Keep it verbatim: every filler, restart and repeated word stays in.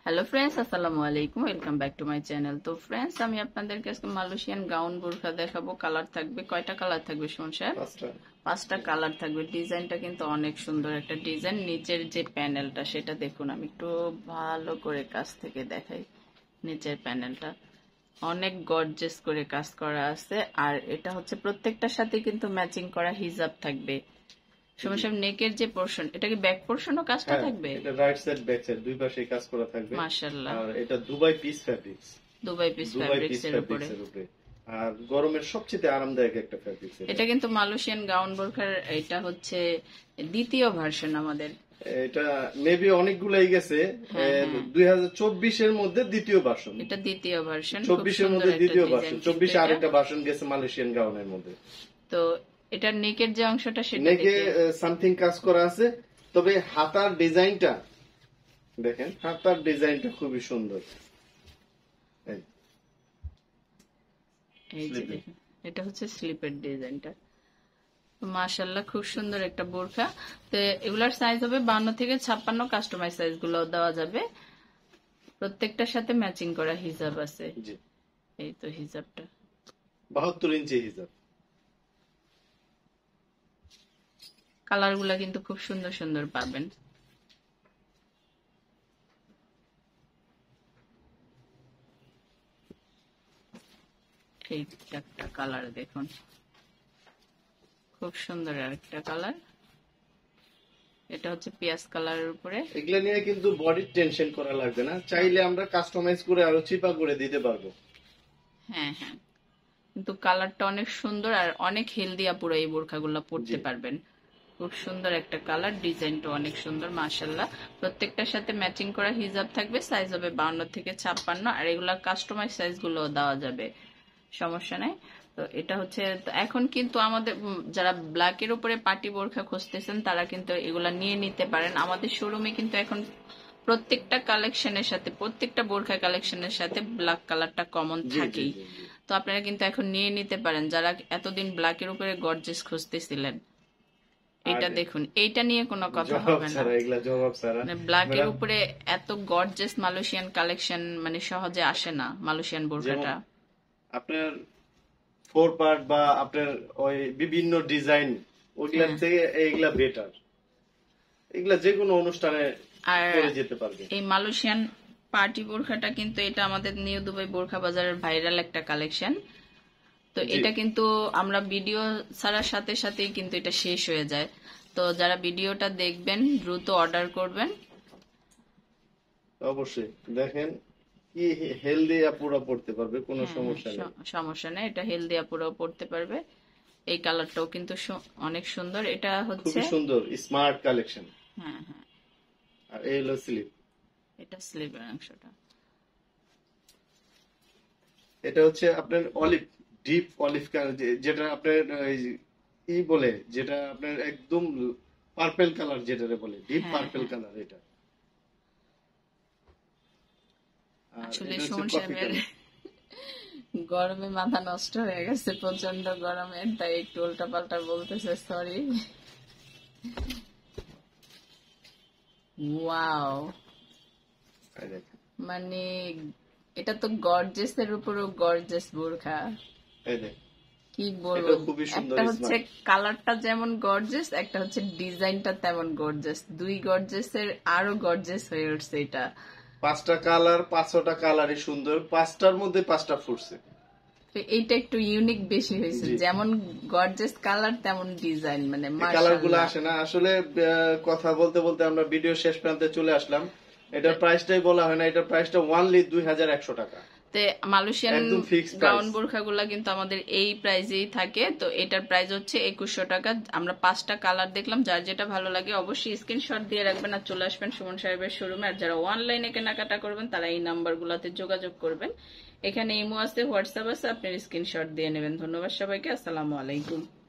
Hello friends, আসসালামু আলাইকুম, welcome back to my channel. তো ফ্রেন্ডস, আমি আপনাদেরকে আজকে মালয়েশিয়ান গাউন বোরখা দেখাবো। কালার থাকবে, কয়টা কালার থাকবে সুমন সাহেব? পাঁচটা কালার থাকবে। ডিজাইনটা কিন্তু অনেক সুন্দর একটা ডিজাইন। নিচের যে প্যানেলটা সেটা দেখুন, আমি একটু ভালো করে কাছ থেকে দেখাই। নিচের প্যানেলটা অনেক গর্জিয়াস করে কাজ করা আছে, আর এটা হচ্ছে প্রত্যেকটার সাথে কিন্তু ম্যাচিং করা হিজাব থাকবে। সমস্যা নেকের যে পোরশন, এটা কি ব্যাক পোরশনও কাজটা থাকবে? এটা রাইট সাইড ব্যাক সাইড দুই পাশে কাজ করা থাকবে মাশাআল্লাহ। আর এটা Dubai piece fabrics, Dubai piece fabrics এর উপরে, আর গরমের সবচেয়ে আরামদায়ক একটা ফ্যাব্রিক্স। এটা কিন্তু মালয়েশিয়ান গাউন বোরখার এটা হচ্ছে দ্বিতীয় ভার্সন আমাদের। এটা মেবি অনেকগুলাই গেছে, দুই হাজার চব্বিশ এর মধ্যে দ্বিতীয় ভার্সন। এটা দ্বিতীয় ভার্সন, চব্বিশ এর মধ্যে দ্বিতীয় ভার্সন, চব্বিশ এ আরেকটা ভার্সন গেছে মালয়েশিয়ান গাউনের মধ্যে। তো এটা নেকের যে অংশটা সেটা নেকে সামথিং কাজ করা আছে, তবে হাতার ডিজাইনটা দেখেন, হাতার ডিজাইনটা খুবই সুন্দর। এই যে দেখেন, এটা হচ্ছে স্লিপের ডিজাইনটা। মাশাআল্লাহ, খুব সুন্দর একটা বোরখা। তো এগুলার সাইজ হবে বান্ন থেকে ছাপ্পান্ন, কাস্টমাইজ সাইজ গুলো দেওয়া যাবে। প্রত্যেকটার সাথে ম্যাচিং করা হিজাব আছে। এই তো হিজাবটা বাহাত্তর ইঞ্চি হিজাব। কালার গুলা কিন্তু খুব সুন্দর সুন্দর পাবেন। এই একটা কালার দেখুন, খুব সুন্দর একটা কালার। এটা হচ্ছে পিয়াজ কালারের উপরে। এগুলা নিয়ে কিন্তু বডি টেনশন করা লাগবে না, চাইলে আমরা কাস্টমাইজ করে আরো চিপা করে দিতে পারবো। হ্যাঁ হ্যাঁ, কিন্তু কালারটা অনেক সুন্দর আর অনেক হেলদি আপুরা এই বোরখাগুলো পরতে পারবেন। খুব সুন্দর একটা কালার, ডিজাইনটা অনেক সুন্দর মাশাআল্লাহ। প্রত্যেকটার সাথে ম্যাচিং করা হিজাব থাকবে, সাইজ হবে বাউন্ন থেকে ছাপ্পান্ন, আর এগুলা কাস্টমাইজ সাইজ গুলো দেওয়া যাবে, সমস্যা নাই। তো এটা হচ্ছে, এখন কিন্তু আমাদের যারা ব্ল্যাকের উপরে পার্টি বোরখা খুঁজতেছেন তারা কিন্তু এগুলা নিয়ে নিতে পারেন। আমাদের শোরুমে কিন্তু এখন প্রত্যেকটা কালেকশনের সাথে, প্রত্যেকটা বোরখা কালেকশনের সাথে ব্ল্যাক কালারটা কমন থাকেই। তো আপনারা কিন্তু এখন নিয়ে নিতে পারেন যারা এতদিন ব্ল্যাকের উপরে গর্জিয়াস খুঁজতেছিলেন। এটা দেখুন, এইটা নিয়ে কোনো কথা হবে না, মানে ব্ল্যাকের উপরে এত গর্জিয়াস মালয়েশিয়ান কালেকশন মানে সহজে আসে না। মালয়েশিয়ান বোরখাটা আপনার ফোর পার্ট বা আপনার ওই বিভিন্ন ডিজাইন, ওইগুলা থেকে এইগুলা বেটার। এগুলা যে কোনো অনুষ্ঠানে পরে যেতে পারবে। এই মালয়েশিয়ান পার্টি বোরখাটা কিন্তু এটা আমাদের নিউ দুবাই বোরখা বাজারের ভাইরাল একটা কালেকশন। তো এটা কিন্তু আমরা ভিডিও ছাড়ার সাথে সাথেই কিন্তু এটা শেষ হয়ে যায়। তো যারা ভিডিওটা দেখবেন দ্রুত অর্ডার করবেন। অবশ্যই দেখেন, কি হেলদি আপুরা পড়তে পারবে, কোনো সমস্যা নেই। সমস্যা নেই, এটা হেলদি আপুরাও পড়তে পারবে। এই কালারটাও কিন্তু অনেক সুন্দর। এটা হচ্ছে খুব সুন্দর স্মার্ট কালেকশন। হ্যাঁ হ্যাঁ, আর এই হলো স্লিপ। এটা স্লিপের অংশটা। এটা হচ্ছে আপনার অলিভ, ডিপ অলিভ কালার, যেটা আপনার ই বলে, যেটা আপনার একদম পার্পল কালার, যেটা বলে ডিপ পার্পল কালার। এটা আসলে সুমন সাহেবের গরমে মাথা নষ্ট হয়ে গেছে, প্রচন্ড গরমে, তাই একটু উল্টা পাল্টা বলতেছে, সরি। ওয়াও, মানে এটা তো গর্জেস এর উপরও গর্জেস বোরখা। কি বলবো, একটা হচ্ছে কালারটা যেমন গর্জেস, একটা হচ্ছে ডিজাইনটা তেমন গর্জেস। দুই গর্জেস এর আরো গর্জেস হয়ে উঠছে এটা। পাঁচটা কালার, পাঁচটা কালারই সুন্দর, পাঁচটার মধ্যে পাঁচটা ফুটছে। এইটা একটু ইউনিক বেশি হয়েছে, যেমন গর্জেস কালার তেমন ডিজাইন, মানে কালার গুলো আসে না। আসলে কথা বলতে বলতে আমরা ভিডিও শেষ প্রান্তে চলে আসলাম। এটার প্রাইসটাই বলা হয় না, এটার প্রাইসটা ওয়ানলি দুই হাজার একশো টাকা। মালয়েশিয়ান গাউন বোরখা গুলা কিন্তু আমাদের এই প্রাইজেই থাকে। তো এটার প্রাইস হচ্ছে একুশশো টাকা। আমরা পাঁচটা কালার দেখলাম, যার যেটা ভালো লাগে অবশ্যই স্ক্রিনশট দিয়ে রাখবেন আর চলে আসবেন সুমন সাহেবের শোরুমে। আর যারা অনলাইনে কেনাকাটা করবেন তারা এই নাম্বার গুলাতে যোগাযোগ করবেন। এখানে ইমো আছে, হোয়াটসঅ্যাপ আছে, আপনার স্ক্রিনশট দিয়ে নেবেন। ধন্যবাদ সবাইকে, আসসালামু আলাইকুম।